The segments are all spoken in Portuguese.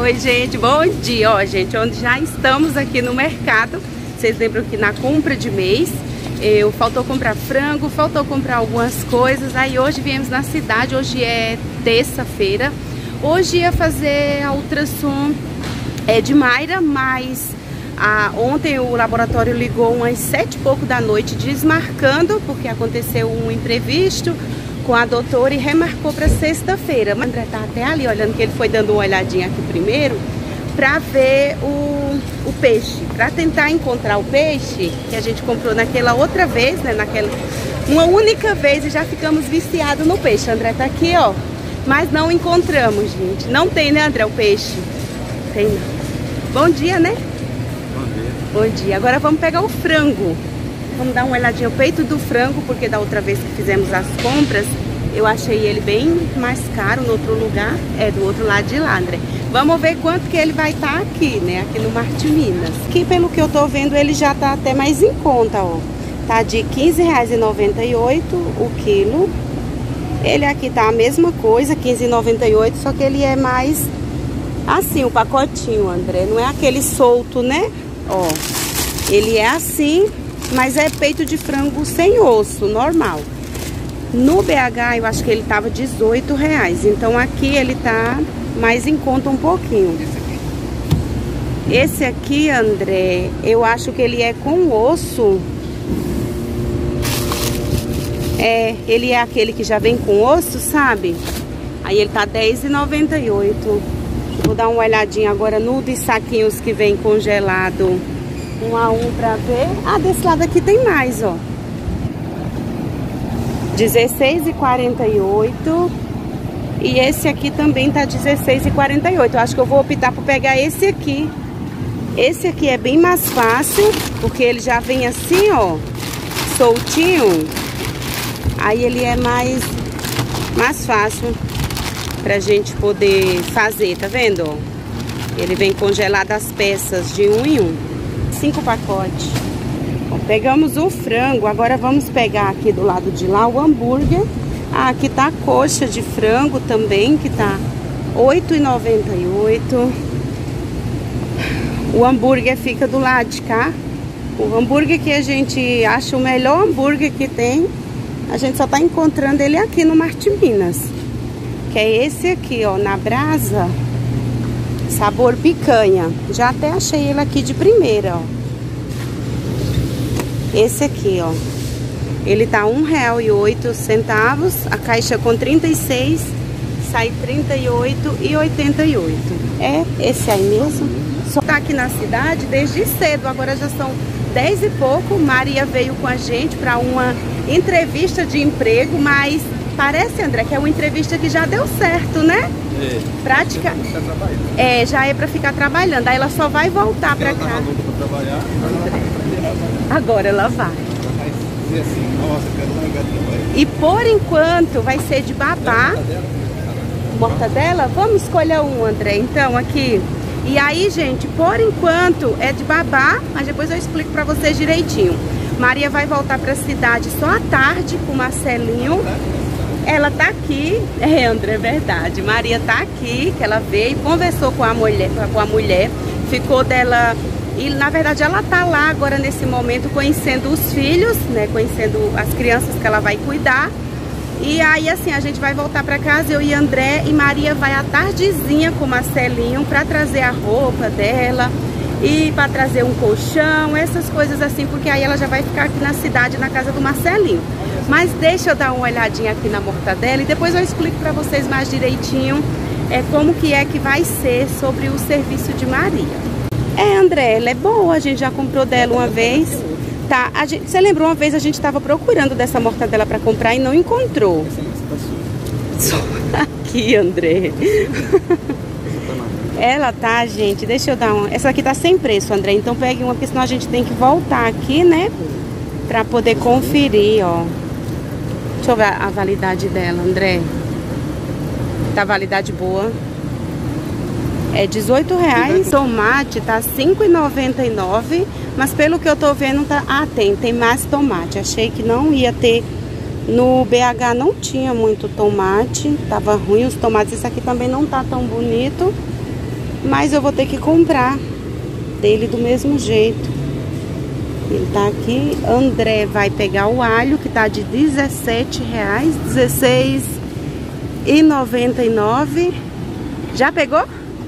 Oi, gente, bom dia. Ó, gente, onde já estamos aqui no mercado. Vocês lembram que na compra de mês faltou comprar frango, faltou comprar algumas coisas. Aí hoje viemos na cidade, hoje é terça-feira. Hoje ia fazer a ultrassom de Mayra, mas ontem o laboratório ligou umas 7 e pouco da noite desmarcando, porque aconteceu um imprevisto com a doutora e remarcou para sexta-feira. O André tá até ali olhando, que ele foi dando uma olhadinha aqui primeiro para ver o peixe, para tentar encontrar o peixe que a gente comprou naquela outra vez, né? Uma única vez, e já ficamos viciados no peixe. O André tá aqui, ó, mas não encontramos, gente. Não tem, né, André, o peixe? Tem não. Bom dia, né? Bom dia. Bom dia. Agora vamos pegar o frango. Vamos dar uma olhadinha no peito do frango, porque da outra vez que fizemos as compras, eu achei ele bem mais caro no outro lugar, do outro lado de lá, André. Vamos ver quanto que ele vai estar aqui, né, aqui no Martiminas. Aqui, pelo que eu tô vendo, ele já tá até mais em conta, ó. Tá de R$ 15,98 o quilo. Ele aqui tá a mesma coisa, R$ 15,98, só que ele é mais assim, o pacotinho, André. Não é aquele solto, né? Ó, ele é assim, mas é peito de frango sem osso, normal. No BH eu acho que ele tava R$18, então aqui ele tá mais em conta um pouquinho. Esse aqui, André, eu acho que ele é com osso. Ele é aquele que já vem com osso, sabe? Aí ele tá R$10,98. Vou dar uma olhadinha agora no de saquinhos que vem congelado 1 a 1 pra ver. Desse lado aqui tem mais, ó. R$16,48. E esse aqui também tá R$16,48. Eu acho que eu vou optar por pegar esse aqui. Esse aqui é bem mais fácil, porque ele já vem assim, ó, soltinho. Aí ele é mais fácil pra gente poder fazer, tá vendo? Ele vem congelado as peças de 1 em 1. 5 pacotes. Bom, pegamos o frango, agora vamos pegar aqui do lado de lá o hambúrguer. Aqui tá a coxa de frango também, que tá R$ 8,98. O hambúrguer fica do lado de cá. O hambúrguer que a gente acha o melhor hambúrguer que tem, a gente só tá encontrando ele aqui no Martiminas. Que é esse aqui, ó, na brasa, sabor picanha. Já até achei ele aqui de primeira, ó. Esse aqui, ó, ele tá R$ 1,08. A caixa com 36 sai R$ 38,88. É esse aí mesmo. Só tá aqui na cidade desde cedo. Agora já são 10 e pouco. Maria veio com a gente para uma entrevista de emprego, mas parece, André, que é uma entrevista que já deu certo, né? Prática. Já é para ficar trabalhando. Aí ela só vai voltar para cá. Agora ela vai. E por enquanto vai ser de babá. Mortadela? Vamos escolher um, André, então, aqui. E aí, gente, por enquanto é de babá, mas depois eu explico pra vocês direitinho. Maria vai voltar pra cidade só à tarde com o Marcelinho. Ela tá aqui, André, é verdade. Maria tá aqui, que ela veio, conversou com a mulher, ficou dela. E na verdade ela tá lá agora nesse momento conhecendo os filhos, né? Conhecendo as crianças que ela vai cuidar. E aí assim, a gente vai voltar pra casa, eu e André, e Maria vai à tardezinha com o Marcelinho pra trazer a roupa dela e pra trazer um colchão, essas coisas assim, porque aí ela já vai ficar aqui na cidade, na casa do Marcelinho. Mas deixa eu dar uma olhadinha aqui na mortadela e depois eu explico pra vocês mais direitinho como que é que vai ser sobre o serviço de Maria. André, ela é boa, a gente já comprou dela uma vez. Tá, você lembra uma vez a gente tava procurando dessa mortadela pra comprar e não encontrou. Só aqui, André. Ela tá, gente, deixa eu dar uma. Essa aqui tá sem preço, André, então pegue uma, porque senão a gente tem que voltar aqui, né? Pra poder conferir, ó. Deixa eu ver a validade dela, André. Tá validade boa. É R$18. Tomate tá R$5,99. Mas pelo que eu tô vendo, tá... tem mais tomate. Achei que não ia ter No BH não tinha muito tomate, tava ruim os tomates. Esse aqui também não tá tão bonito, mas eu vou ter que comprar dele do mesmo jeito. Ele tá aqui. André vai pegar o alho, que tá de R$17, R$16,99. Já pegou?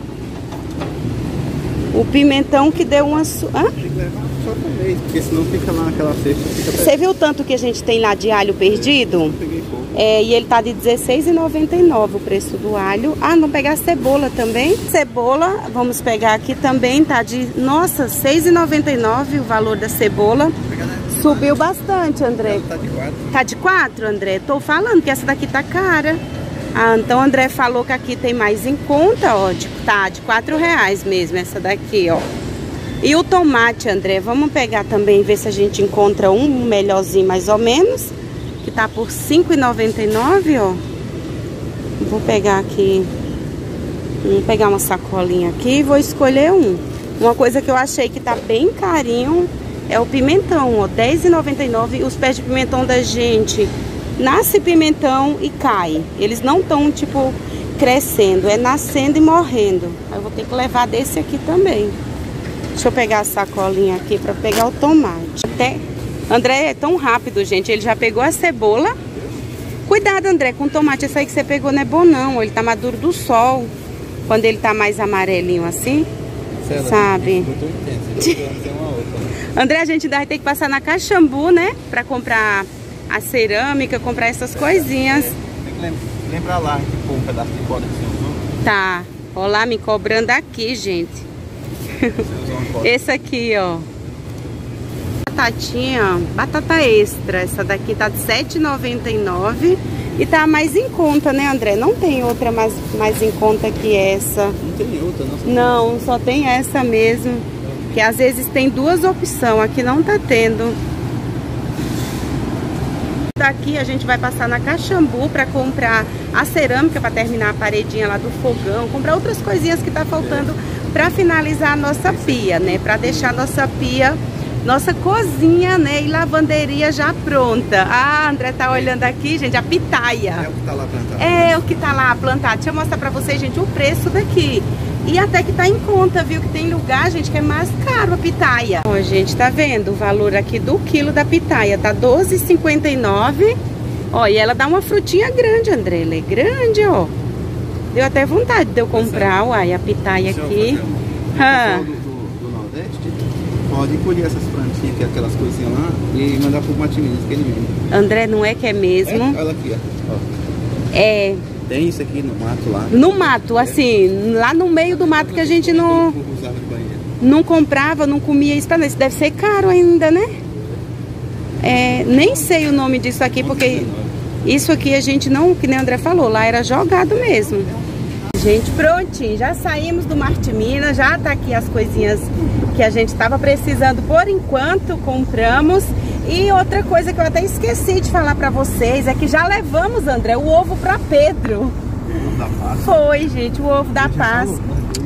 O pimentão que deu uma... Hã? Tem que levar só por mês, porque senão fica lá naquela cesta. Você viu o tanto que a gente tem lá de alho perdido? Eu peguei pouco. E ele tá de R$16,99 o preço do alho. Ah, vamos pegar cebola também. Cebola, vamos pegar aqui também, tá de... Nossa, R$6,99 o valor da cebola. Subiu bastante, André. Tá de 4. Tá de 4, André? Tô falando que essa daqui tá cara. Ah, então o André falou que aqui tem mais em conta, ó. Tá de R$4 mesmo essa daqui, ó. E o tomate, André, vamos pegar também, ver se a gente encontra um melhorzinho mais ou menos. Que tá por R$5,99, ó. Vou pegar aqui. Vou pegar uma sacolinha aqui e vou escolher um. Uma coisa que eu achei que tá bem carinho é o pimentão, ó. R$10,99. Os pés de pimentão da gente... Nasce pimentão e cai. Eles não estão, tipo, crescendo. É nascendo e morrendo. Eu vou ter que levar desse aqui também. Deixa eu pegar a sacolinha aqui pra pegar o tomate. André é tão rápido, gente. Ele já pegou a cebola. Cuidado, André, com o tomate. Esse aí que você pegou não é bom, não. Ele tá maduro do sol. Quando ele tá mais amarelinho assim. Sabe? André, a gente ainda vai ter que passar na Caxambu, né? Pra comprar... a cerâmica, comprar essas coisinhas. Tem que lembrar lá que pôr um pedaço de corda que você usou. Tá, ó lá me cobrando aqui, gente. Esse aqui, ó. Batatinha, batata extra. Essa daqui tá de R$7,99 e tá mais em conta, né, André? Não tem outra mais em conta que essa. Não tem outra, não? Não, só tem essa mesmo. Que às vezes tem duas opções, aqui não tá tendo. Daqui a gente vai passar na Caxambu para comprar a cerâmica para terminar a paredinha lá do fogão, comprar outras coisinhas que tá faltando para finalizar a nossa pia, né? Para deixar a nossa pia, nossa cozinha, né? E lavanderia já pronta. Ah, André tá olhando aqui, gente, a pitaia. É o que tá lá plantado. É o que tá lá plantado. Deixa eu mostrar para vocês, gente, o preço daqui. E até que tá em conta, viu? Que tem lugar, gente, que é mais caro a pitaia. Ó, gente, tá vendo o valor aqui do quilo da pitaia? Tá R$12,59. Ó, e ela dá uma frutinha grande, André. Ela é grande, ó. Deu até vontade de eu comprar, uai, a pitaia aqui. O pessoal do Nordeste pode colher essas plantinhas, que é aquelas coisinhas lá, e mandar pro Martins, que ele vende. André, não é que é mesmo? Olha aqui, ó. É... Tem isso aqui no mato lá. No mato, assim, lá no meio do mato que a gente não comprava, não comia isso pra nós. Isso deve ser caro ainda, né? É, nem sei o nome disso aqui, porque isso aqui a gente não, que nem o André falou, lá era jogado mesmo. Gente, prontinho, já saímos do Martimina, já tá aqui as coisinhas que a gente tava precisando por enquanto, compramos. E outra coisa que eu até esqueci de falar pra vocês é que já levamos, André, o ovo pra Pedro. O ovo da Páscoa? Foi, gente, o ovo da Páscoa.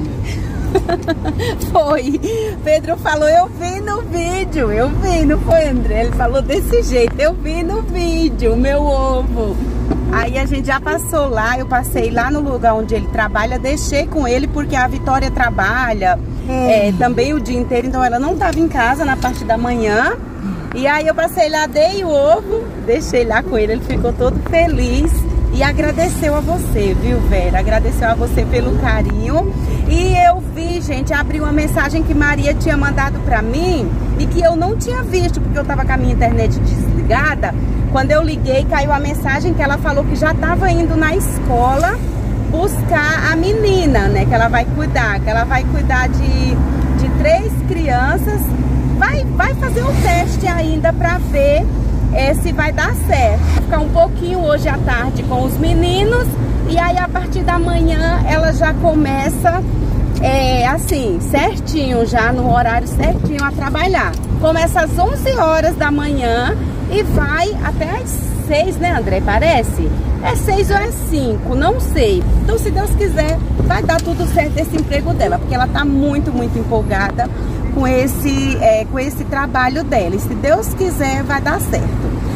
Foi. Pedro falou, eu vi no vídeo. Eu vi, não foi, André? Ele falou desse jeito, eu vi no vídeo o meu ovo. Aí a gente já passou lá, eu passei lá no lugar onde ele trabalha, deixei com ele porque a Vitória trabalha também o dia inteiro, então ela não estava em casa na parte da manhã. E aí eu passei lá, dei o ovo, deixei lá com ele, ele ficou todo feliz e agradeceu a você, viu, Vera? Agradeceu a você pelo carinho. E eu vi, gente, abri uma mensagem que Maria tinha mandado pra mim e que eu não tinha visto, porque eu tava com a minha internet desligada. Quando eu liguei, caiu a mensagem que ela falou que já tava indo na escola buscar a menina, né, que ela vai cuidar, de 3 crianças. Vai fazer um teste ainda pra ver se vai dar certo. Vai ficar um pouquinho hoje à tarde com os meninos e aí a partir da manhã ela já começa assim, certinho, já no horário certinho a trabalhar. Começa às 11 horas da manhã e vai até às 6, né, André? Parece? É 6 ou é 5, não sei. Então, se Deus quiser, vai dar tudo certo esse emprego dela, porque ela tá muito, muito empolgada com esse trabalho dela. E se Deus quiser, vai dar certo.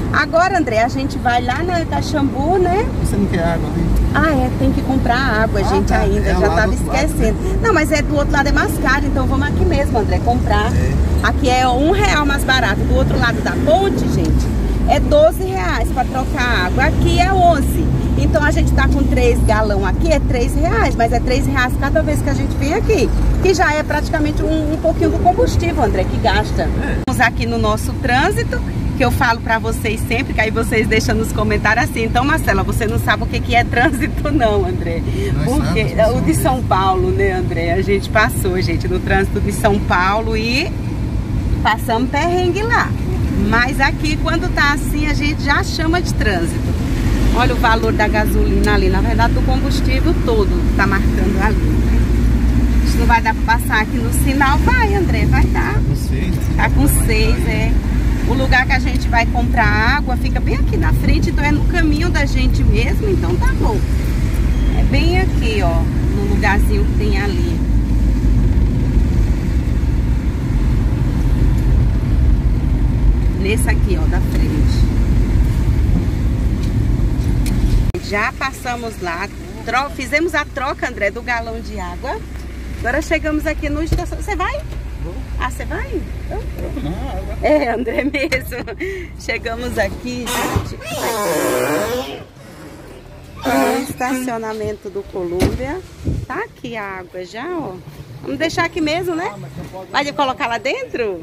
Agora, André, a gente vai lá na Caxambu, né? Você não quer água, né? Ah, é, tem que comprar água, gente, tá. ainda. Já tava esquecendo. Lado, né? Não, mas é do outro lado é mais caro, então vamos aqui mesmo, André, comprar. Aqui é R$1 mais barato. Do outro lado da ponte, gente, é R$12 para trocar água. Aqui é 11. Então a gente tá com 3 galão aqui, é R$3, mas é R$3 cada vez que a gente vem aqui. Que já é praticamente um pouquinho do combustível, André, que gasta. Estamos aqui no nosso trânsito, que eu falo pra vocês sempre, que aí vocês deixam nos comentários assim. Então, Marcela, você não sabe o que é trânsito não, André. Porque o de São Paulo, né, André? A gente passou, gente, no trânsito de São Paulo e passamos perrengue lá. Mas aqui, quando tá assim, a gente já chama de trânsito. Olha o valor da gasolina ali, na verdade do combustível todo tá marcando ali. Não vai dar pra passar aqui no sinal. Vai, André, vai dar. Tá com 6, é. O lugar que a gente vai comprar água fica bem aqui na frente, então é no caminho da gente mesmo, então tá bom. É bem aqui, ó, no lugarzinho que tem ali. Nesse aqui, ó, da frente. Já passamos lá, fizemos a troca, André, do galão de água. Agora chegamos aqui no estação. Você vai? Ah, você vai? Então, é, André mesmo. Chegamos aqui, gente, no estacionamento do Colômbia. Tá aqui a água já, ó. Vamos deixar aqui mesmo, né? Vai colocar lá dentro?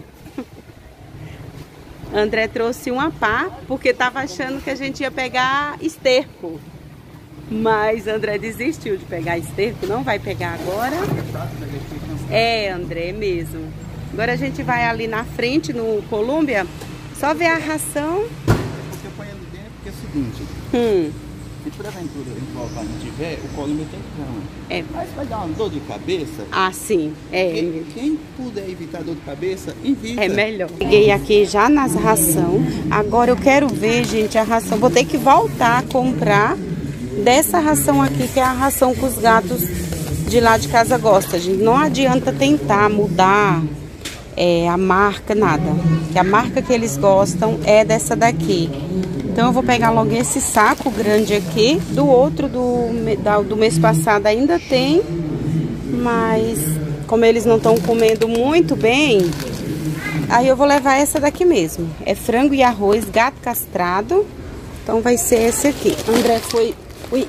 André trouxe uma pá, porque tava achando que a gente ia pegar esterco. Mas André desistiu de pegar esterco, não vai pegar agora. É, André, mesmo. Agora a gente vai ali na frente, no Colômbia, só ver a ração. Você põe ali dentro, porque é o seguinte. Se por aventura em volta não tiver, o Colômbia tem cama. É. Mas vai dar uma dor de cabeça. Ah, sim. É. Quem puder evitar dor de cabeça, evita. É melhor. Cheguei aqui já nas ração. Agora eu quero ver, gente, a ração. Vou ter que voltar a comprar dessa ração aqui, que é a ração que os gatos de lá de casa gostam, gente. Não adianta tentar mudar a marca, nada. Que a marca que eles gostam é dessa daqui. Então eu vou pegar logo esse saco grande aqui. Do outro do mês passado ainda tem, mas como eles não estão comendo muito bem, aí eu vou levar essa daqui mesmo. É frango e arroz, gato castrado. Então vai ser esse aqui. André foi... Ui.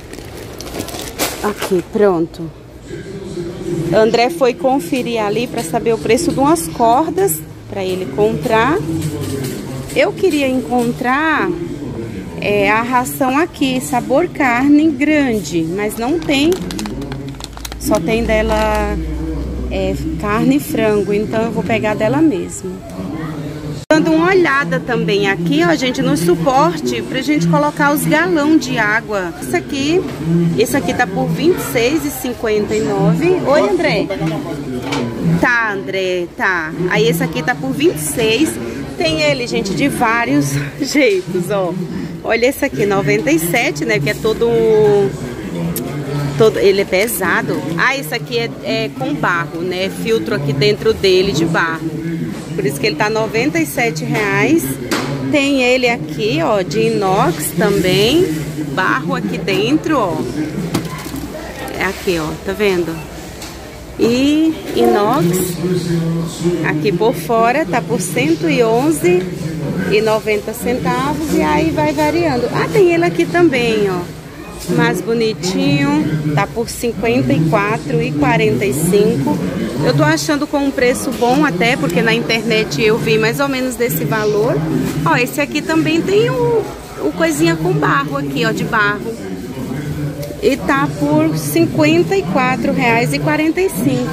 Aqui, pronto. André foi conferir ali para saber o preço de umas cordas para ele comprar. Eu queria encontrar a ração aqui, sabor carne grande, mas não tem. Só tem dela carne e frango, então eu vou pegar dela mesmo. Dando uma olhada também aqui, ó, gente, no suporte pra gente colocar os galão de água. Esse aqui tá por R$26,59. Oi, André. Tá, André, tá. Aí esse aqui tá por 26. Tem ele, gente, de vários jeitos, ó. Olha esse aqui, 97, né, que é todo ele é pesado. Ah, esse aqui é com barro, né? Filtro aqui dentro dele de barro. Por isso que ele tá R$97. Tem ele aqui, ó, de inox também. Barro aqui dentro, ó. É aqui, ó, tá vendo? E inox aqui por fora tá por R$111,90. E aí vai variando. Ah, tem ele aqui também, ó. Mais bonitinho, tá por R$54,45. Eu tô achando com um preço bom até, porque na internet eu vi mais ou menos desse valor. Ó, esse aqui também tem o coisinha com barro aqui, ó, de barro. E tá por R$54,45.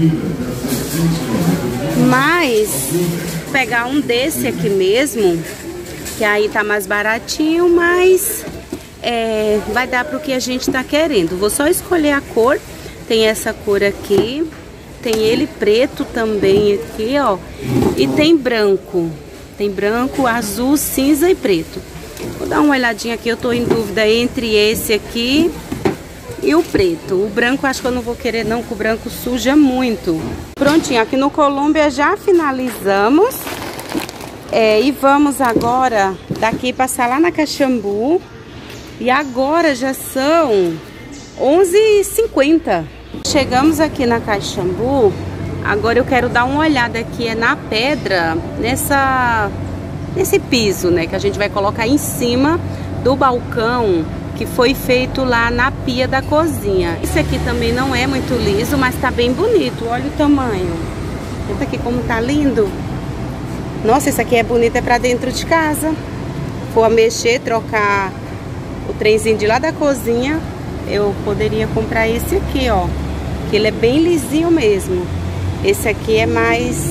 Mas pegar um desse aqui mesmo, que aí tá mais baratinho, mas vai dar pro que a gente tá querendo. Vou só escolher a cor. Tem essa cor aqui, tem ele preto também aqui, ó, e tem branco. Tem branco, azul, cinza e preto. Vou dar uma olhadinha aqui, eu tô em dúvida entre esse aqui e o preto. O branco acho que eu não vou querer não, porque o branco suja muito. Prontinho, aqui no Colômbia já finalizamos. E vamos agora daqui passar lá na Caxambu. E agora já são 11h50. Chegamos aqui na Caxambu. Agora eu quero dar uma olhada aqui na pedra, nesse piso, né? Que a gente vai colocar em cima do balcão que foi feito lá na pia da cozinha. Esse aqui também não é muito liso, mas tá bem bonito. Olha o tamanho. Olha aqui como tá lindo. Nossa, esse aqui é bonito, é pra dentro de casa. For mexer, trocar o trenzinho de lá da cozinha, eu poderia comprar esse aqui, ó. Que ele é bem lisinho mesmo. Esse aqui é mais...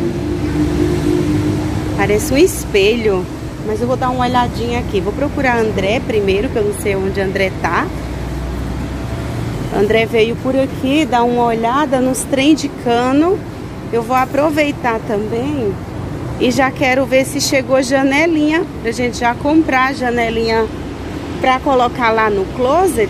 parece um espelho. Mas eu vou dar uma olhadinha aqui. Vou procurar André primeiro, que eu não sei onde André tá. André veio por aqui dar uma olhada nos trem de cano. Eu vou aproveitar também e já quero ver se chegou janelinha, pra gente já comprar a janelinha pra colocar lá no closet.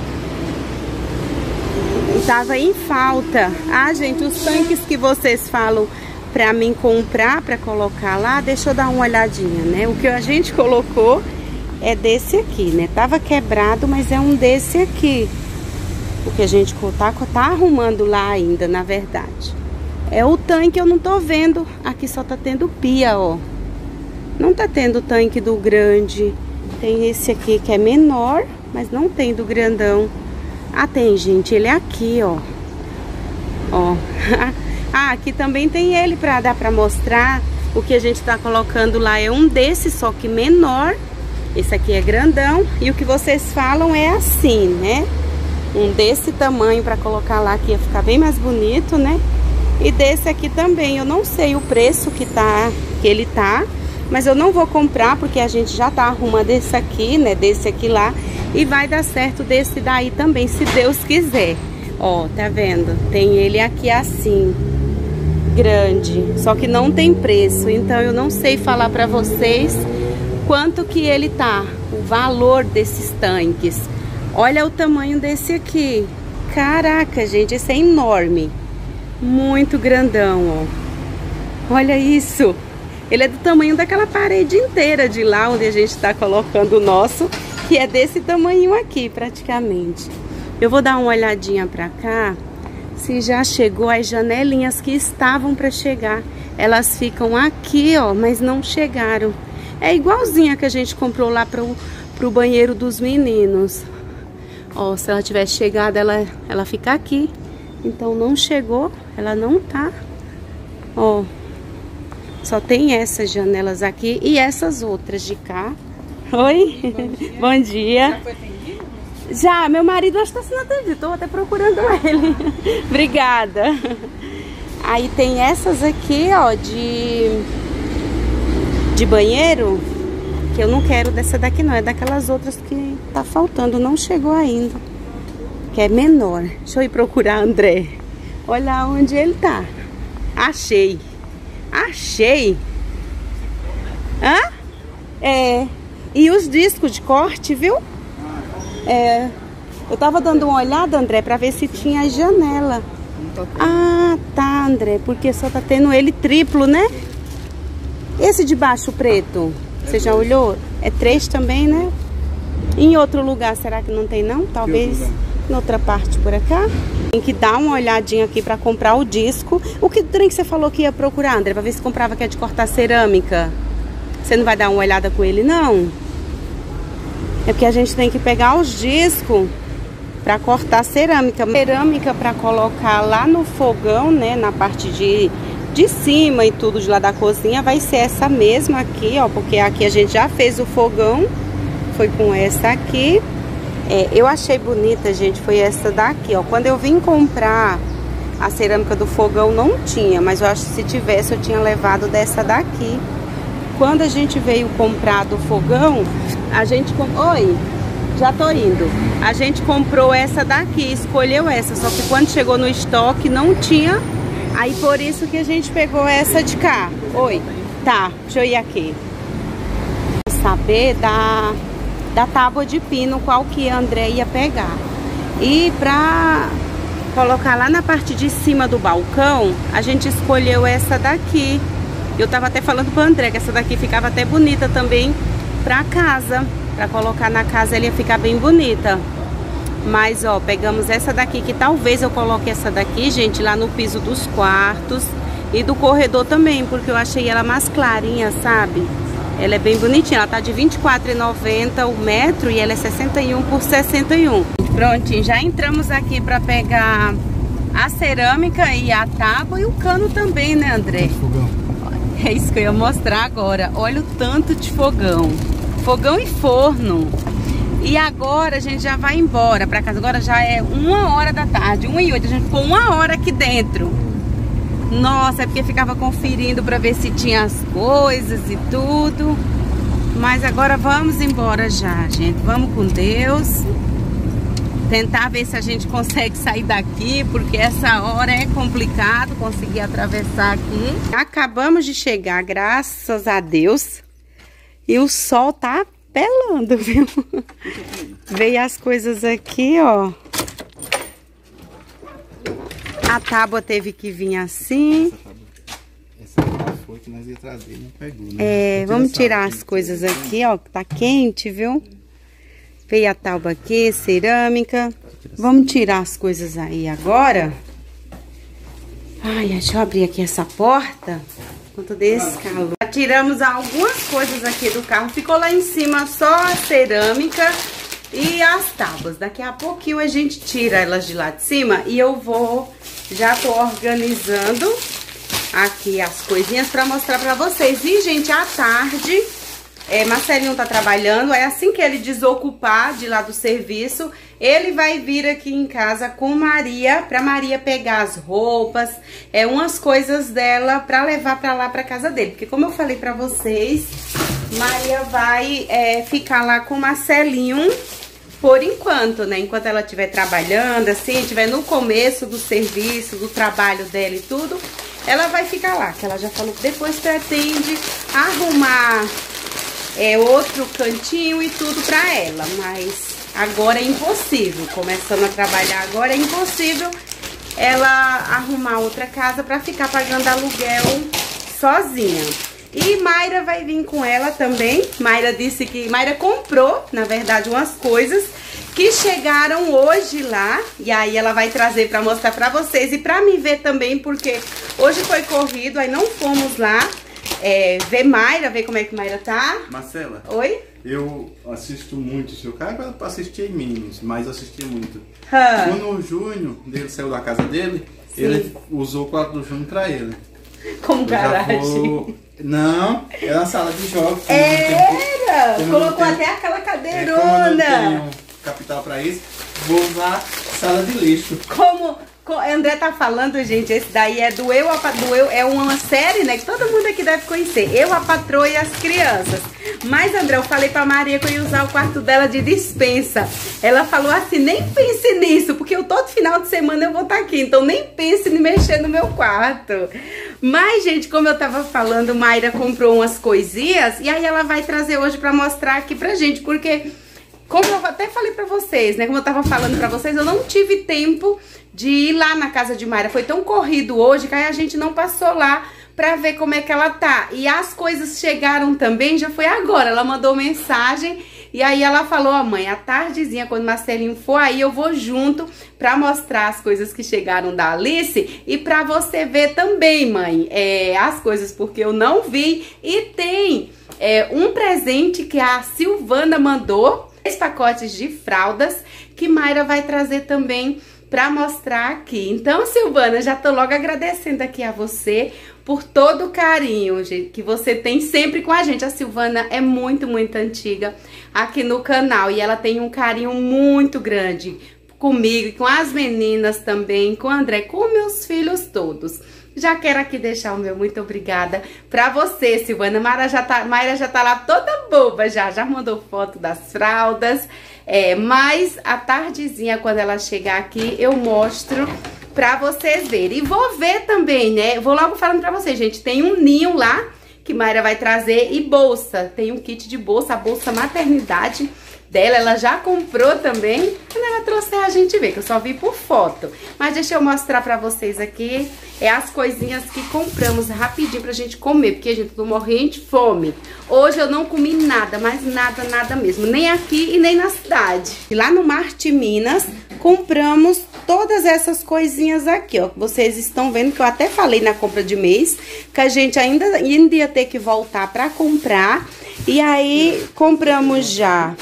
Tava em falta. Ah, gente, os tanques que vocês falam pra mim comprar, pra colocar lá, deixa eu dar uma olhadinha, né? O que a gente colocou é desse aqui, né? Tava quebrado, mas é um desse aqui. O que a gente tá arrumando lá ainda, na verdade. É o tanque, eu não tô vendo. Aqui só tá tendo pia, ó. Não tá tendo tanque do grande. Tem esse aqui que é menor, mas não tem do grandão. Ah, tem, gente. Ele é aqui, ó. Ó. Ah, aqui também tem ele pra dar pra mostrar. O que a gente tá colocando lá é um desse, só que menor. Esse aqui é grandão. E o que vocês falam é assim, né? Um desse tamanho pra colocar lá, que ia ficar bem mais bonito, né? E desse aqui também. Eu não sei o preço que ele tá, mas eu não vou comprar porque a gente já tá arrumando esse aqui, né? Desse aqui lá. E vai dar certo desse daí também, se Deus quiser. Ó, tá vendo? Tem ele aqui assim, grande, só que não tem preço, então eu não sei falar pra vocês quanto que ele tá, o valor desses tanques. Olha o tamanho desse aqui. Caraca, gente, esse é enorme, muito grandão, ó. Olha isso. Ele é do tamanho daquela parede inteira de lá onde a gente tá colocando o nosso, que é desse tamanho aqui praticamente. Eu vou dar uma olhadinha pra cá se já chegou as janelinhas que estavam para chegar. Elas ficam aqui, ó, mas não chegaram. É igualzinha que a gente comprou lá pro banheiro dos meninos. Ó, se ela tivesse chegado, ela fica aqui. Então não chegou, ela não tá. Ó, só tem essas janelas aqui e essas outras de cá. Oi? Bom dia. Bom dia. Já foi atendido? Já, meu marido acho que está sendo atendido, tô até procurando ele. Obrigada. Aí tem essas aqui, ó, de banheiro, que eu não quero dessa daqui não, é daquelas outras que tá faltando, não chegou ainda, que é menor. Deixa eu ir procurar André. Olha onde ele tá. Achei. Achei. Hã? É. E os discos de corte, viu? É, eu tava dando uma olhada, André, pra ver se tinha a janela. Ah, tá, André, porque só tá tendo ele triplo, né? Esse de baixo preto, você já olhou? É 3 também, né? Em outro lugar, será que não tem não? Talvez em outra parte por cá. Tem que dar uma olhadinha aqui pra comprar o disco. O que trem que você falou que ia procurar, André? Pra ver se comprava que é de cortar cerâmica. Você não vai dar uma olhada com ele, não? É porque a gente tem que pegar os discos para cortar cerâmica. Cerâmica para colocar lá no fogão, né? Na parte de cima e tudo de lá da cozinha. Vai ser essa mesma aqui, ó. Porque aqui a gente já fez o fogão. Foi com essa aqui. Eu achei bonita, gente. Foi essa daqui, ó. Quando eu vim comprar a cerâmica do fogão, não tinha. Mas eu acho que se tivesse, eu tinha levado dessa daqui. Quando a gente veio comprar do fogão, a gente... Oi, já tô indo. A gente comprou essa daqui, escolheu essa. Só que quando chegou no estoque, não tinha. Aí por isso que a gente pegou essa de cá. Oi, tá, deixa eu ir aqui. Saber da tábua de pino, qual que a André ia pegar. E pra colocar lá na parte de cima do balcão, a gente escolheu essa daqui. Eu tava até falando pro André que essa daqui ficava até bonita também pra casa. Pra colocar na casa ela ia ficar bem bonita. Mas, ó, pegamos essa daqui, que talvez eu coloque essa daqui, gente, lá no piso dos quartos e do corredor também, porque eu achei ela mais clarinha, sabe? Ela é bem bonitinha, ela tá de R$ 24,90 o metro e ela é 61 por 61. Prontinho, já entramos aqui pra pegar a cerâmica e a tábua e o cano também, né, André? Fogão. É isso que eu ia mostrar agora. Olha o tanto de fogão. Fogão e forno. E agora a gente já vai embora pra casa. Agora já é 1h da tarde, 1h08. A gente ficou 1 hora aqui dentro. Nossa, é porque ficava conferindo pra ver se tinha as coisas e tudo. Mas agora vamos embora já, gente. Vamos com Deus. Tentar ver se a gente consegue sair daqui, porque essa hora é complicado conseguir atravessar aqui. Acabamos de chegar, graças a Deus. E o sol tá pelando, viu? Veio as coisas aqui, ó. A tábua teve que vir assim. Essa tábua foi que nós ia trazer, não pegou, né? É, vamos tirar as coisas aqui, ó, que tá quente, viu? Veio a tábua aqui, cerâmica. Vamos tirar as coisas aí agora. Ai, deixa eu abrir aqui essa porta. Quanto desse calor. Já tiramos algumas coisas aqui do carro. Ficou lá em cima só a cerâmica e as tábuas. Daqui a pouquinho a gente tira elas de lá de cima e eu vou... Já tô organizando aqui as coisinhas pra mostrar pra vocês. E, gente, à tarde... Marcelinho tá trabalhando, é assim que ele desocupar de lá do serviço, ele vai vir aqui em casa com Maria, pra Maria pegar as roupas, umas coisas dela pra levar pra lá pra casa dele. Porque como eu falei pra vocês, Maria vai ficar lá com Marcelinho por enquanto, né? Enquanto ela estiver trabalhando, assim, estiver no começo do serviço, do trabalho dela e tudo, ela vai ficar lá, que ela já falou que depois pretende arrumar... outro cantinho e tudo pra ela, mas agora é impossível, começando a trabalhar agora é impossível ela arrumar outra casa pra ficar pagando aluguel sozinha. E Mayra vai vir com ela também. Mayra disse que... Mayra comprou, na verdade, umas coisas que chegaram hoje lá, e aí ela vai trazer pra mostrar pra vocês e pra me ver também, porque hoje foi corrido, aí não fomos lá ver Mayra, ver como é que Mayra tá. Marcela. Oi? Eu assisto muito o seu cara, pra assistir menos, mas eu assistia muito. Quando o Júnior dele saiu da casa dele, sim, ele usou o quarto do Júnior pra ele. Como garagem? Não, era a sala de jogos. Era! Colocou até aquela cadeirona. Como eu não tenho capital pra isso, vou usar sala de lixo. Como André tá falando, gente, esse daí é do Eu, é uma série, né, que todo mundo aqui deve conhecer. Eu, a Patroa e as Crianças. Mas, André, eu falei pra Maria que eu ia usar o quarto dela de despensa. Ela falou assim, nem pense nisso, porque eu todo final de semana eu vou estar aqui, então nem pense em mexer no meu quarto. Mas, gente, como eu tava falando, Mayra comprou umas coisinhas e aí ela vai trazer hoje pra mostrar aqui pra gente, porque... Como eu até falei pra vocês, né? Como eu tava falando pra vocês, eu não tive tempo de ir lá na casa de Mayra. Foi tão corrido hoje que aí a gente não passou lá pra ver como é que ela tá. E as coisas chegaram também, já foi agora. Ela mandou mensagem e aí ela falou, ó, mãe, à tardezinha, quando o Marcelinho for aí, eu vou junto pra mostrar as coisas que chegaram da Alice e pra você ver também, mãe, as coisas, porque eu não vi. E tem um presente que a Silvana mandou, 3 pacotes de fraldas que Mayra vai trazer também pra mostrar aqui. Então, Silvana, já tô logo agradecendo aqui a você por todo o carinho, gente, que você tem sempre com a gente. A Silvana é muito, muito antiga aqui no canal e ela tem um carinho muito grande comigo e com as meninas também, com o André, com meus filhos todos. Já quero aqui deixar o meu muito obrigada pra você, Silvana. Mayra já tá lá toda boba, já mandou foto das fraldas. Mas à tardezinha, quando ela chegar aqui, eu mostro pra vocês verem. E vou ver também, né? Vou logo falando pra vocês, gente. Tem um ninho lá que Mayra vai trazer e bolsa. Tem um kit de bolsa, a bolsa maternidade dela, ela já comprou também. Quando ela trouxer a gente vê, que eu só vi por foto. Mas deixa eu mostrar pra vocês aqui, as coisinhas que compramos rapidinho pra gente comer, porque, gente, eu tô morrendo de fome. Hoje eu não comi nada, mas nada, nada mesmo, nem aqui e nem na cidade. E lá no Marte Minas, compramos todas essas coisinhas aqui, ó, que vocês estão vendo, que eu até falei na compra de mês, que a gente ainda ia ter que voltar pra comprar. E aí, compramos já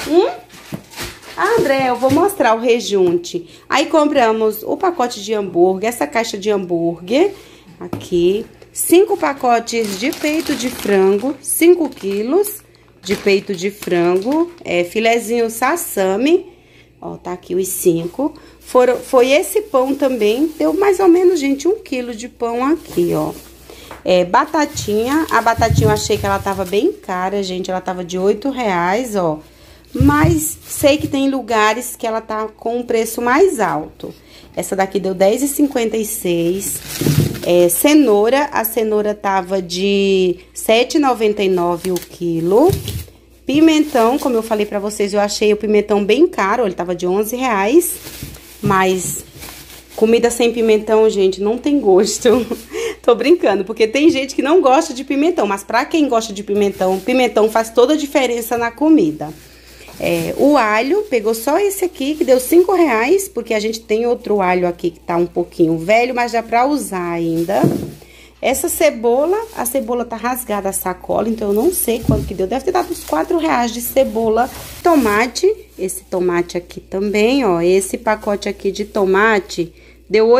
André, eu vou mostrar o rejunte. Aí compramos o pacote de hambúrguer, essa caixa de hambúrguer aqui, 5 pacotes de peito de frango, 5 quilos de peito de frango, filezinho sassami, ó, tá aqui os 5. Foi esse pão também, deu mais ou menos, gente, 1 quilo de pão aqui, ó. Batatinha, a batatinha eu achei que ela tava bem cara, gente, ela tava de R$8, ó. Mas sei que tem lugares que ela tá com um preço mais alto. Essa daqui deu R$10,56. Cenoura, a cenoura tava de R$7,99 o quilo. Pimentão, como eu falei pra vocês, eu achei o pimentão bem caro, ele tava de R$11. Mas comida sem pimentão, gente, não tem gosto. Tô brincando, porque tem gente que não gosta de pimentão, mas pra quem gosta de pimentão, pimentão faz toda a diferença na comida. O alho, pegou só esse aqui, que deu R$5, porque a gente tem outro alho aqui que tá um pouquinho velho, mas dá pra usar ainda. Essa cebola, a cebola tá rasgada a sacola, então eu não sei quanto que deu. Deve ter dado uns R$4 de cebola. Tomate, esse tomate aqui também, ó, esse pacote aqui de tomate deu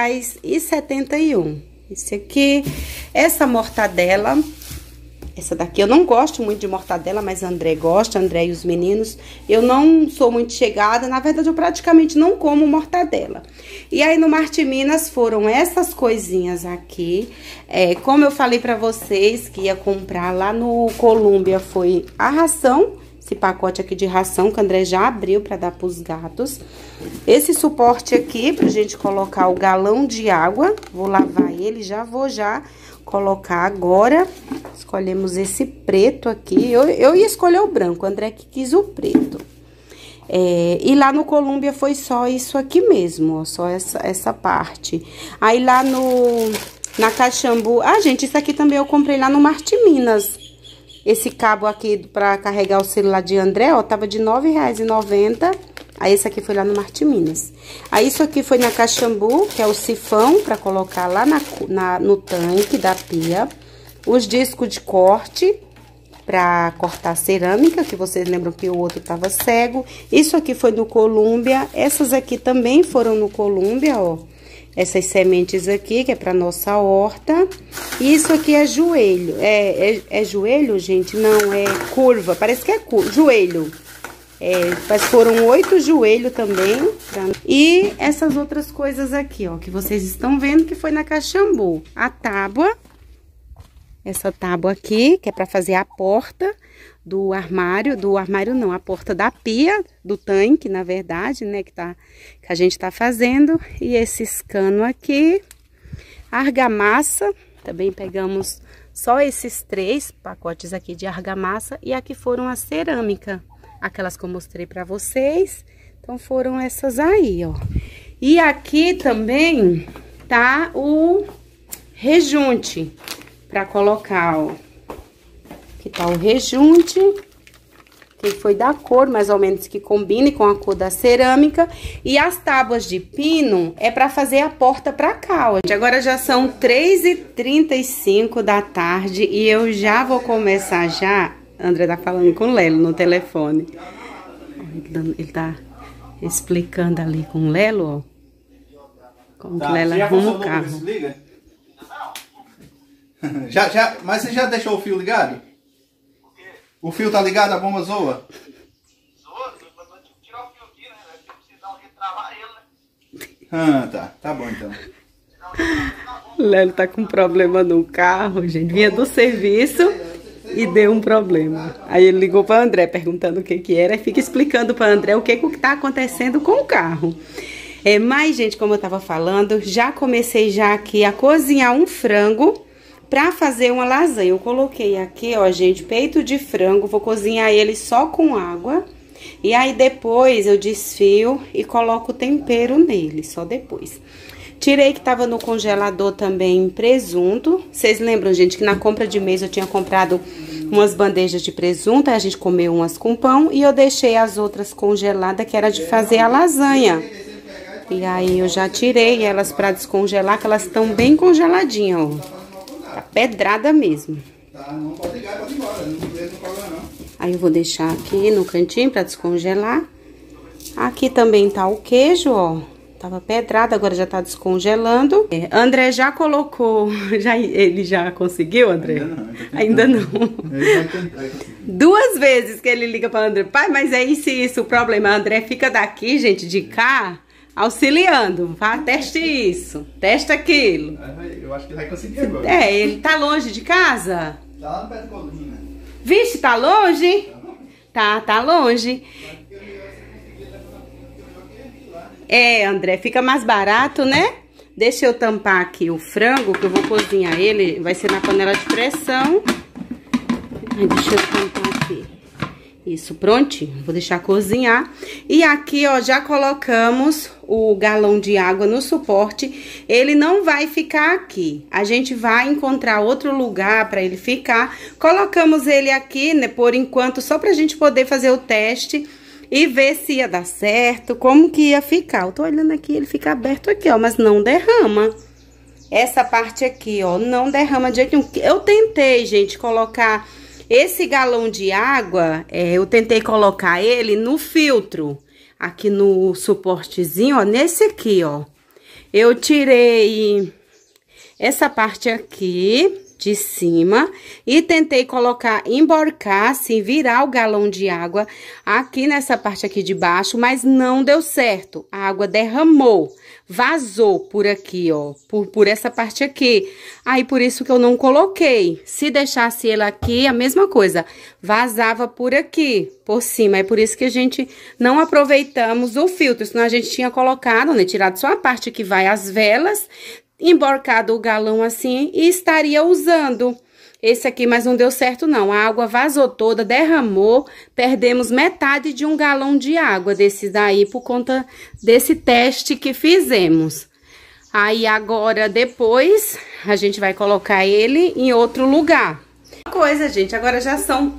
R$8,71. Esse aqui, essa mortadela... Essa daqui eu não gosto muito de mortadela, mas André gosta, André e os meninos. Eu não sou muito chegada, na verdade eu praticamente não como mortadela. E aí no Marte Minas foram essas coisinhas aqui. Como eu falei pra vocês que ia comprar lá no Colômbia, foi a ração. Esse pacote aqui de ração que o André já abriu pra dar pros gatos. Esse suporte aqui pra gente colocar o galão de água. Vou lavar ele, já vou colocar agora. Escolhemos esse preto aqui. Eu ia escolher o branco, o André que quis o preto. E lá no Colômbia foi só isso aqui mesmo, ó, só essa parte. Aí lá na Caxambu... Ah, gente, isso aqui também eu comprei lá no Marte Minas. Esse cabo aqui pra carregar o celular de André, ó, tava de R$9,90. Aí esse aqui foi lá no Marte Minas. Aí isso aqui foi na Caxambu, que é o sifão pra colocar lá no tanque da pia. Os discos de corte pra cortar cerâmica, que vocês lembram que o outro tava cego. Isso aqui foi no Colômbia. Essas aqui também foram no Colômbia, ó. Essas sementes aqui, que é pra nossa horta. E isso aqui é joelho. É joelho, gente? Não, é curva. Parece que é joelho. Mas foram 8 joelhos também. E essas outras coisas aqui, ó, que vocês estão vendo que foi na Caxambu. A tábua. Essa tábua aqui, que é pra fazer a porta do armário não, a porta da pia, do tanque, na verdade, né, que a gente tá fazendo. E esses canos aqui, argamassa, também pegamos só esses 3 pacotes aqui de argamassa. E aqui foram a cerâmica, aquelas que eu mostrei pra vocês. Então foram essas aí, ó. E aqui também tá o rejunte pra colocar, ó. Aqui tá o rejunte, que foi da cor, mais ou menos, que combine com a cor da cerâmica. E as tábuas de pino é pra fazer a porta pra cá, ó. Agora já são 3h35 da tarde e eu já vou começar já. André tá falando com o Lelo no telefone. Ele tá explicando ali com o Lelo, ó. Como que o Lelo arruma o carro. Mas você já deixou o fio ligado? O fio tá ligado, a bomba zoa? Zoa, mas vai tirar o fio aqui, né? Vai precisar retravar ele, né? Tá bom então. O Lelo tá com problema no carro, gente. Vinha do serviço e deu um problema. Aí ele ligou para André perguntando o que era e fica explicando para André o que tá acontecendo com o carro. Mas, gente, como eu tava falando, já comecei já aqui a cozinhar um frango pra fazer uma lasanha. Eu coloquei aqui, ó, gente, peito de frango. Vou cozinhar ele só com água. E aí depois eu desfio e coloco o tempero nele, só depois. Tirei que tava no congelador também presunto. Vocês lembram, gente, que na compra de mês eu tinha comprado umas bandejas de presunto, aí a gente comeu umas com pão e eu deixei as outras congeladas, que era de fazer a lasanha. E aí eu já tirei elas pra descongelar, que elas estão bem congeladinhas, ó. Tá pedrada mesmo. Tá, não pode ligar, pode ir embora, não tem problema não. Aí eu vou deixar aqui no cantinho pra descongelar. Aqui também tá o queijo, ó. Tava pedrado, agora já tá descongelando. André já colocou... Ele já conseguiu, André? Ainda não. Duas vezes que ele liga para André. Pai, mas é isso o problema. André fica daqui, gente, de cá, auxiliando. Vá, teste isso, testa aquilo. Eu acho que ele vai conseguir agora. Ele tá longe de casa? Tá lá no pé do Colinho, né? Vixe, tá longe? Tá longe. André, fica mais barato, né? Deixa eu tampar aqui o frango, que eu vou cozinhar ele. Vai ser na panela de pressão. Deixa eu tampar aqui. Isso, prontinho. Vou deixar cozinhar. E aqui, ó, já colocamos o galão de água no suporte. Ele não vai ficar aqui. A gente vai encontrar outro lugar para ele ficar. Colocamos ele aqui, né, por enquanto, só pra gente poder fazer o teste e ver se ia dar certo, como que ia ficar. Eu tô olhando aqui, ele fica aberto aqui, ó, mas não derrama. Essa parte aqui, ó, não derrama de jeito nenhum. Eu tentei, gente, colocar esse galão de água, eu tentei colocar ele no filtro, aqui no suportezinho, ó, nesse aqui, ó. Eu tirei essa parte aqui de cima e tentei colocar, emborcar, assim, virar o galão de água aqui nessa parte aqui de baixo, mas não deu certo. A água derramou, vazou por aqui, ó, por essa parte aqui. Aí, por isso que eu não coloquei. Se deixasse ele aqui, a mesma coisa, vazava por aqui, por cima. É por isso que a gente não aproveitamos o filtro, senão a gente tinha colocado, né, tirado só a parte que vai as velas, emborcado o galão assim e estaria usando esse aqui, mas não deu certo não. A água vazou toda, derramou, perdemos metade de um galão de água desse daí por conta desse teste que fizemos. Aí agora depois a gente vai colocar ele em outro lugar. Coisa, gente, agora já são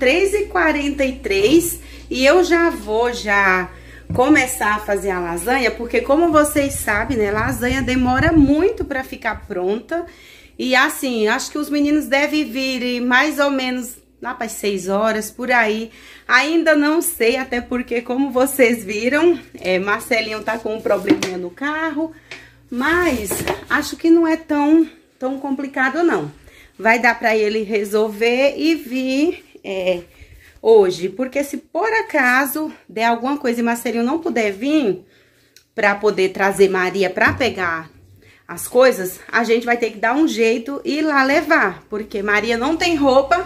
3h43 e eu já vou começar a fazer a lasanha, porque como vocês sabem, né, lasanha demora muito pra ficar pronta. E assim, acho que os meninos devem vir mais ou menos lá para as 6 horas, por aí. Ainda não sei, até porque como vocês viram, Marcelinho tá com um probleminha no carro, mas acho que não é tão complicado não. Vai dar pra ele resolver e vir hoje, porque se por acaso der alguma coisa e Marcelinho não puder vir pra poder trazer Maria pra pegar as coisas, a gente vai ter que dar um jeito e ir lá levar, porque Maria não tem roupa,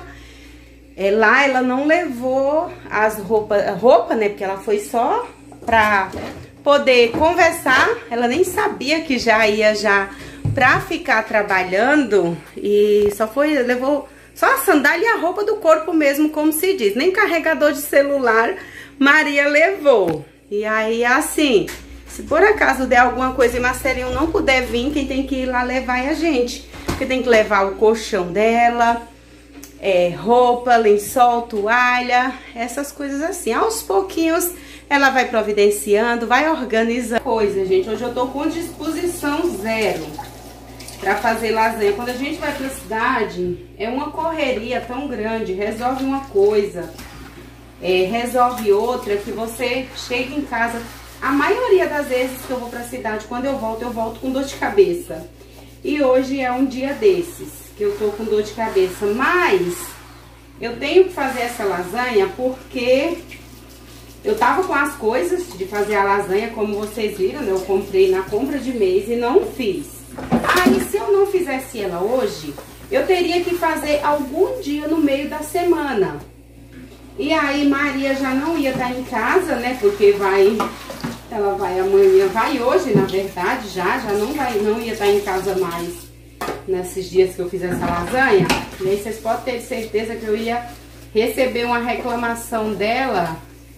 lá ela não levou as roupa, né, porque ela foi só pra poder conversar, ela nem sabia que já ia pra ficar trabalhando, e levou só a sandália e a roupa do corpo mesmo, como se diz. Nem carregador de celular Maria levou. E aí, assim, se por acaso der alguma coisa e Marcelinho não puder vir, quem tem que ir lá levar é a gente. Porque tem que levar o colchão dela, roupa, lençol, toalha, essas coisas assim. Aos pouquinhos ela vai providenciando, vai organizando coisa, gente. Hoje eu tô com disposição zero pra fazer lasanha. Quando a gente vai pra cidade, é uma correria tão grande, resolve uma coisa, resolve outra, que você chega em casa, a maioria das vezes que eu vou pra cidade, quando eu volto com dor de cabeça. E hoje é um dia desses, que eu tô com dor de cabeça, mas eu tenho que fazer essa lasanha porque eu tava com as coisas de fazer a lasanha, como vocês viram, né? Eu comprei na compra de mês e não fiz. Aí, se eu não fizesse ela hoje, eu teria que fazer algum dia no meio da semana. E aí, Maria já não ia estar em casa, né? Porque ela vai amanhã, vai hoje, na verdade, já não ia estar em casa mais nesses dias que eu fiz essa lasanha. E aí, vocês podem ter certeza que eu ia receber uma reclamação dela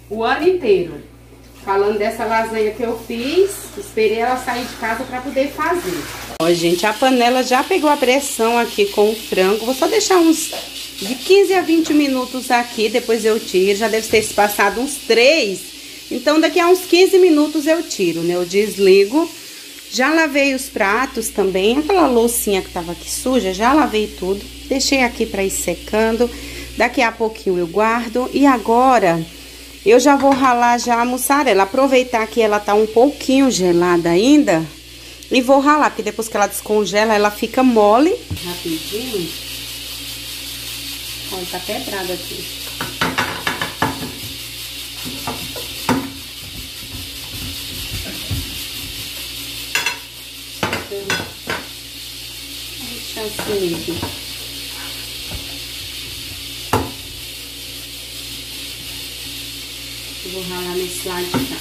o ano inteiro. Falando dessa lasanha que eu fiz, esperei ela sair de casa pra poder fazer. Ó, gente, a panela já pegou a pressão aqui com o frango. Vou só deixar uns de 15 a 20 minutos aqui, depois eu tiro. Já deve ter se passado uns 3. Então, daqui a uns 15 minutos eu tiro, né? Eu desligo. Já lavei os pratos também. Aquela loucinha que tava aqui suja, já lavei tudo. Deixei aqui pra ir secando. Daqui a pouquinho eu guardo. E agora eu já vou ralar já a mussarela. Aproveitar que ela tá um pouquinho gelada ainda. E vou ralar, porque depois que ela descongela, ela fica mole. Rapidinho. Olha, tá pedrada aqui. Deixa assim aqui. Vou ralar nesse lado de cá.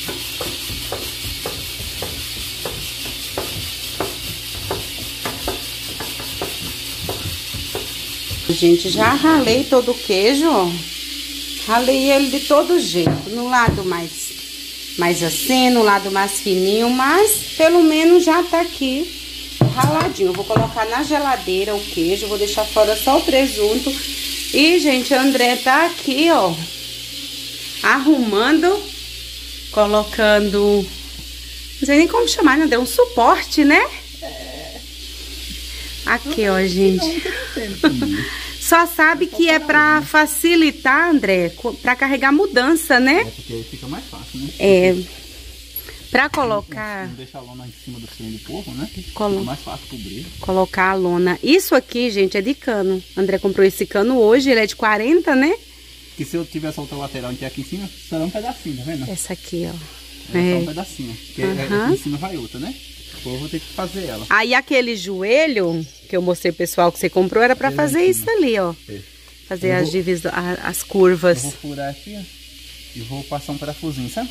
Gente, já ralei todo o queijo, ó. Ralei ele de todo jeito. No lado mais assim, no lado mais fininho, mas pelo menos já tá aqui raladinho. Eu vou colocar na geladeira o queijo, vou deixar fora só o presunto. E, gente, a André tá aqui, ó, arrumando, colocando, não sei nem como chamar, né? Deu um suporte, né? Aqui, ó, gente. Só sabe que é pra facilitar, André, pra carregar mudança, né? É, porque aí fica mais fácil, né? É. Pra colocar... Não deixar a lona em cima do freio do porco, né? Fica mais fácil cobrir. Colocar a lona. Isso aqui, gente, é de cano. André comprou esse cano hoje, ele é de 40, né? Que se eu tivesse outra lateral que é aqui em cima, será um pedacinho, tá vendo? Essa aqui, ó. É só um pedacinho. Porque aqui em cima vai outra, né? Depois eu vou ter que fazer ela. Aí aquele joelho que eu mostrei pro pessoal que você comprou era pra fazer isso ali, ó. É. Fazer as divisões, as curvas. Eu vou furar aqui, ó. E vou passar um parafusinho, sabe?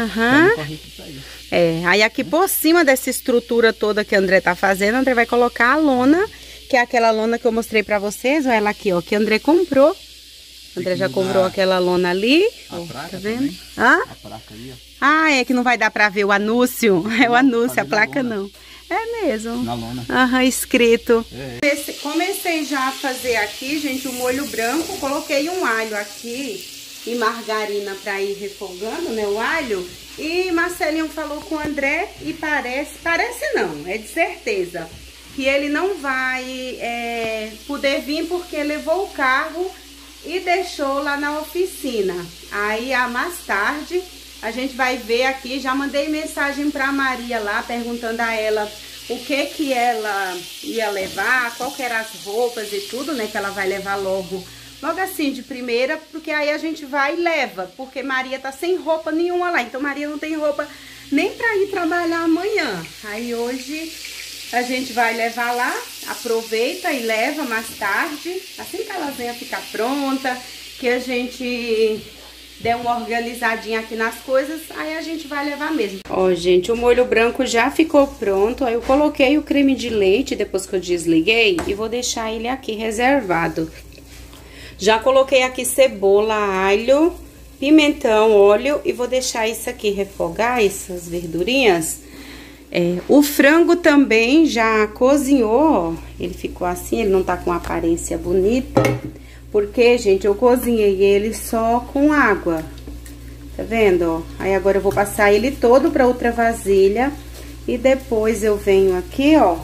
Aí aqui por cima dessa estrutura toda que o André tá fazendo, o André vai colocar a lona, que é aquela lona que eu mostrei pra vocês, olha ela aqui, ó, que o André comprou. O André já comprou aquela lona ali. A placa, tá vendo? Também. Hã? A placa ali, ó. Ah, é que não vai dar pra ver o anúncio. É o anúncio, a placa não. É mesmo. Na lona. Aham, escrito. É. Comecei já a fazer aqui, gente, o molho branco. Coloquei um alho aqui e margarina pra ir refogando, né, o alho. E Marcelinho falou com o André e parece não, é de certeza, que ele não vai poder vir porque levou o carro e deixou lá na oficina. Aí, mais tarde, a gente vai ver aqui. Já mandei mensagem pra Maria lá, perguntando a ela o que ela ia levar, qual que eram as roupas e tudo, né, que ela vai levar logo assim, de primeira, porque aí a gente vai e leva, porque Maria tá sem roupa nenhuma lá, então Maria não tem roupa nem pra ir trabalhar amanhã. Aí hoje a gente vai levar lá, aproveita e leva mais tarde, assim que a lasanha ficar pronta, que a gente der uma organizadinha aqui nas coisas, aí a gente vai levar mesmo. Ó, gente, o molho branco já ficou pronto, aí eu coloquei o creme de leite depois que eu desliguei e vou deixar ele aqui reservado. Já coloquei aqui cebola, alho, pimentão, óleo e vou deixar isso aqui refogar, essas verdurinhas. O frango também já cozinhou, ó, ele ficou assim, ele não tá com aparência bonita, porque, gente, eu cozinhei ele só com água, tá vendo, ó? Aí agora eu vou passar ele todo pra outra vasilha e depois eu venho aqui, ó,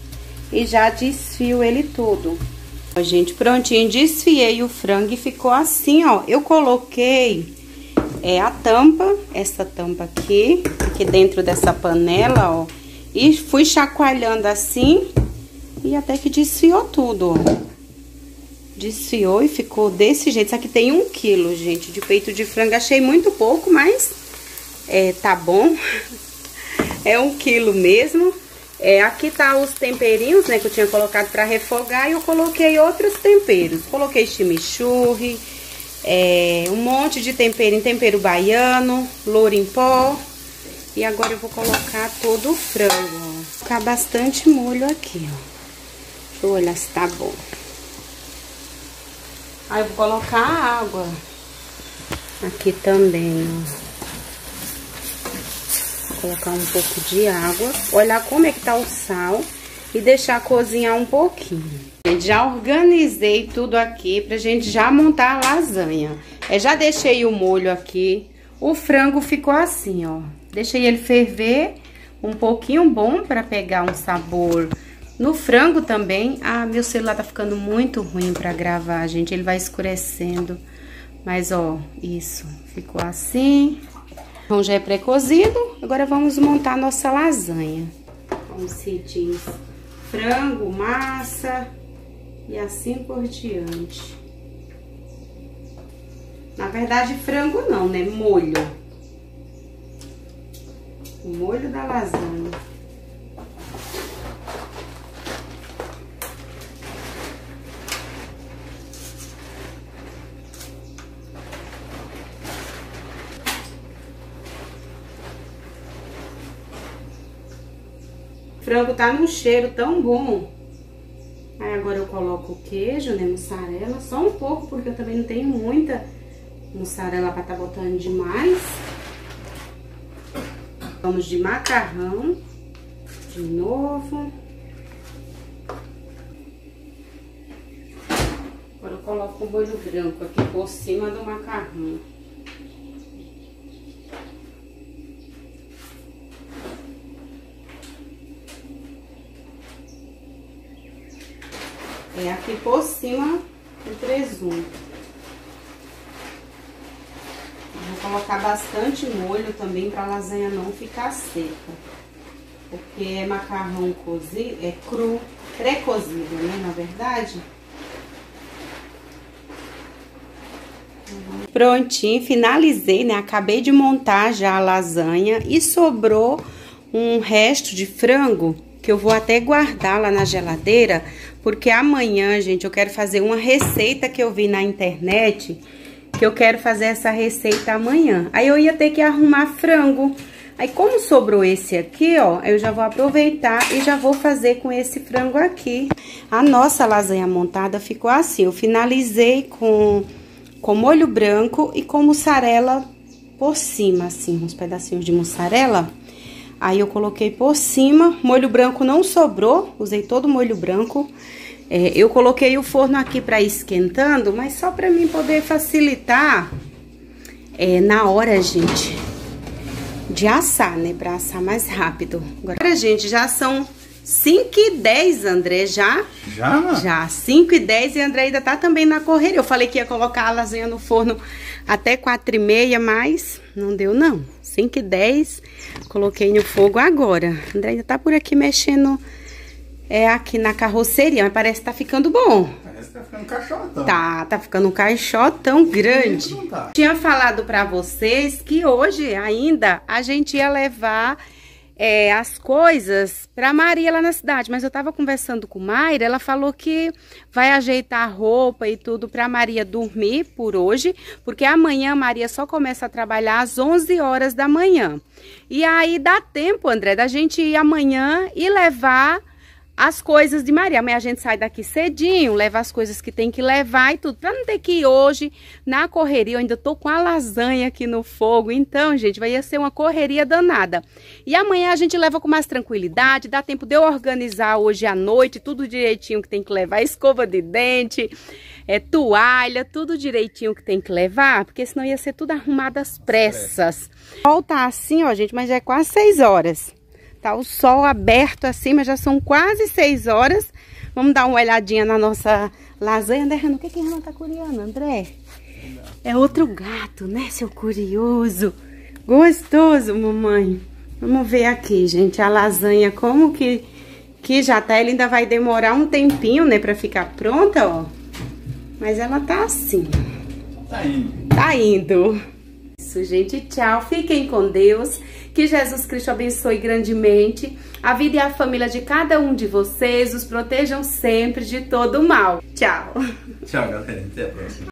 e já desfio ele todo. Ó, gente, prontinho, desfiei o frango e ficou assim, ó. Eu coloquei a tampa, essa tampa aqui dentro dessa panela, ó. E fui chacoalhando assim e até que desfiou tudo, ó. Desfiou e ficou desse jeito. Isso aqui tem 1 quilo, gente, de peito de frango. Achei muito pouco, mas tá bom. É 1 quilo mesmo. Aqui tá os temperinhos, né, que eu tinha colocado pra refogar, e eu coloquei outros temperos. Coloquei chimichurri, um monte de tempero baiano, louro em pó. E agora eu vou colocar todo o frango, ó. Vou colocar bastante molho aqui, ó. Deixa eu olhar se tá bom. Aí eu vou colocar a água. Aqui também, ó. Vou colocar um pouco de água, olhar como é que tá o sal e deixar cozinhar um pouquinho. Já organizei tudo aqui pra gente já montar a lasanha. Já deixei o molho aqui. O frango ficou assim, ó. Deixei ele ferver um pouquinho bom pra pegar um sabor no frango também. Ah, meu celular tá ficando muito ruim pra gravar, gente. Ele vai escurecendo. Mas, ó, isso. Ficou assim. Então, já é pré-cozido. Agora, vamos montar a nossa lasanha. Como se diz, frango, massa e assim por diante. Na verdade, frango não, né? Molho. O molho da lasanha. O frango tá num cheiro tão bom. Aí agora eu coloco o queijo, né, mussarela, só um pouco, porque eu também não tenho muita mussarela pra tá botando demais. Vamos de macarrão, de novo. Agora eu coloco o molho branco aqui por cima do macarrão. Aqui por cima do presunto. Vou colocar bastante molho também para a lasanha não ficar seca. Porque é macarrão cozido, é cru, pré-cozido, né, na verdade. Prontinho, finalizei, né? Acabei de montar já a lasanha e sobrou um resto de frango que eu vou até guardar lá na geladeira, porque amanhã, gente, eu quero fazer uma receita que eu vi na internet, que eu quero fazer essa receita amanhã. Aí eu ia ter que arrumar frango. Aí como sobrou esse aqui, ó, eu já vou aproveitar e já vou fazer com esse frango aqui. A nossa lasanha montada ficou assim, eu finalizei com molho branco e com mussarela por cima, assim, uns pedacinhos de mussarela. Aí eu coloquei por cima, molho branco não sobrou, usei todo o molho branco. Eu coloquei o forno aqui pra ir esquentando, mas só pra mim poder facilitar na hora, gente, de assar, né? Pra assar mais rápido. Agora, gente, já são 5h10, André, já? Já? Já, 5h10 e André ainda tá também na correria. Eu falei que ia colocar a lasanha no forno até 4h30, mas não deu não. 5h10, coloquei no fogo agora. André ainda tá por aqui mexendo aqui na carroceria, mas parece que tá ficando bom. Parece que tá ficando um caixotão. Tá ficando um caixotão grande. Tá. Tinha falado pra vocês que hoje ainda a gente ia levar as coisas pra Maria lá na cidade, mas eu tava conversando com Mayra, ela falou que vai ajeitar a roupa e tudo pra Maria dormir por hoje, porque amanhã a Maria só começa a trabalhar às 11 horas da manhã. E aí dá tempo, André, da gente ir amanhã e levar as coisas de Maria. Amanhã a gente sai daqui cedinho, leva as coisas que tem que levar e tudo, pra não ter que ir hoje na correria. Eu ainda tô com a lasanha aqui no fogo, então, gente, vai ser uma correria danada. E amanhã a gente leva com mais tranquilidade, dá tempo de eu organizar hoje à noite, tudo direitinho que tem que levar, escova de dente, toalha, tudo direitinho que tem que levar, porque senão ia ser tudo arrumado às pressas. Volta assim, ó, gente, mas já é quase 6 horas. Tá o sol aberto assim, mas já são quase 6 horas. Vamos dar uma olhadinha na nossa lasanha. André, o que a Renan tá curiando, André? É outro gato, né, seu curioso? Gostoso, mamãe. Vamos ver aqui, gente, a lasanha como que já tá. Ela ainda vai demorar um tempinho, né, pra ficar pronta, ó. Mas ela tá assim. Tá indo. Tá indo. Isso, gente, tchau. Fiquem com Deus. Que Jesus Cristo abençoe grandemente a vida e a família de cada um de vocês. Os protejam sempre de todo o mal. Tchau. Tchau, galera. Até a próxima.